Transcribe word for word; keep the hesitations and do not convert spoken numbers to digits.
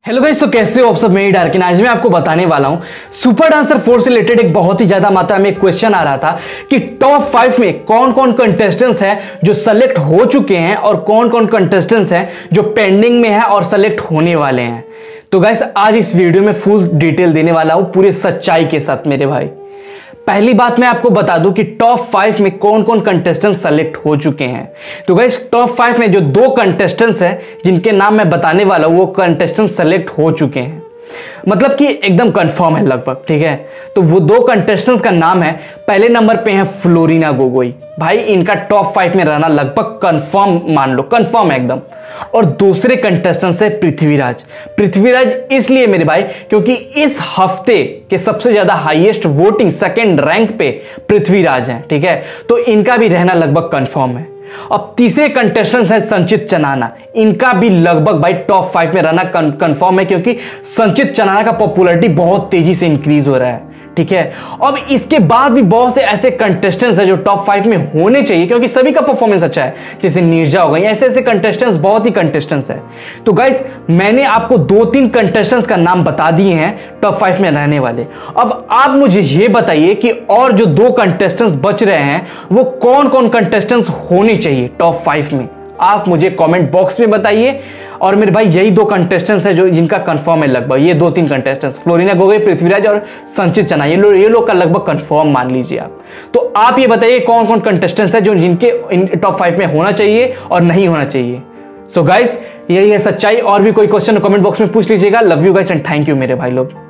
Hello guys, तो कैसे हो आप सब। मेरी डार्किन आज मैं आपको बताने वाला हूं सुपर डांसर फोर से रिलेटेड एक बहुत ही ज्यादा मात्रा में क्वेश्चन आ रहा था कि टॉप फाइव में कौन कौन कंटेस्टेंट्स हैं जो सेलेक्ट हो चुके हैं और कौन कौन कंटेस्टेंट्स हैं जो पेंडिंग में है और सेलेक्ट होने वाले हैं। तो गाइस आज इस वीडियो में फुल डिटेल देने वाला हूं पूरे सच्चाई के साथ मेरे भाई। पहली बात मैं आपको बता दूं कि टॉप फाइव में कौन कौन कंटेस्टेंट सेलेक्ट हो चुके हैं। तो गाइस टॉप फाइव में जो दो कंटेस्टेंट्स हैं जिनके नाम मैं बताने वाला हूं वो कंटेस्टेंट सेलेक्ट हो चुके हैं, मतलब कि एकदम कंफर्म है लगभग, ठीक है। तो वो दो कंटेस्टेंट्स का नाम है, पहले नंबर पे है फ्लोरिना गोगोई। भाई इनका टॉप फाइव में रहना लगभग कंफर्म, मान लो कंफर्म है एकदम। और दूसरे कंटेस्टेंट है पृथ्वीराज। पृथ्वीराज इसलिए मेरे भाई क्योंकि इस हफ्ते के सबसे ज्यादा हाईएस्ट वोटिंग सेकंड रैंक पे पृथ्वीराज हैं, ठीक है। तो इनका भी रहना लगभग कंफर्म है। अब तीसरे कंटेस्टेंट है संचित चनाना। इनका भी लगभग भाई टॉप फाइव में रहना कंफर्म है क्योंकि संचित चनाना का पॉपुलैरिटी बहुत तेजी से इंक्रीज हो रहा है, ठीक है। अब इसके बाद भी बहुत से ऐसे कंटेस्टेंट्स हैं जो टॉप फाइव में होने चाहिए क्योंकि सभी का परफॉर्मेंस अच्छा है, जैसे नीरजा हो गई, ऐसे ऐसे कंटेस्टेंट्स बहुत ही कंटेस्टेंट्स हैं। तो गाइस मैंने आपको दो तीन कंटेस्टेंट्स का नाम बता दिए हैं टॉप फाइव में रहने वाले। अब आप मुझे ये बताइए कि और जो दो कंटेस्टेंट्स बच रहे हैं वो कौन कौन कंटेस्टेंट्स होने चाहिए टॉप फाइव में। आप मुझे कमेंट बॉक्स में बताइए। और मेरे भाई यही दो कंटेस्टेंट्स हैं जो जिनका कंफर्म है लगभग, ये दो तीन कंटेस्टेंट्स फ्लोरिना गोगोई, पृथ्वीराज और संचित चना, ये लोग ये लोग का लगभग कंफर्म मान लीजिए आप। तो आप ये बताइए कौन कौन कंटेस्टेंट्स हैं जो जिनके टॉप फाइव में होना चाहिए और नहीं होना चाहिए। सो गाइस यही है सच्चाई। और भी कोई क्वेश्चन कमेंट बॉक्स में पूछ लीजिएगा। Love you guys and thank you मेरे भाई लोग।